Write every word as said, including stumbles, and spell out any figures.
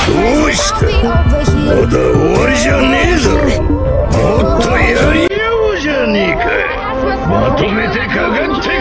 どうした？まだ終わりじゃねえだろ。もっとやりようじゃねえか。まとめてかかって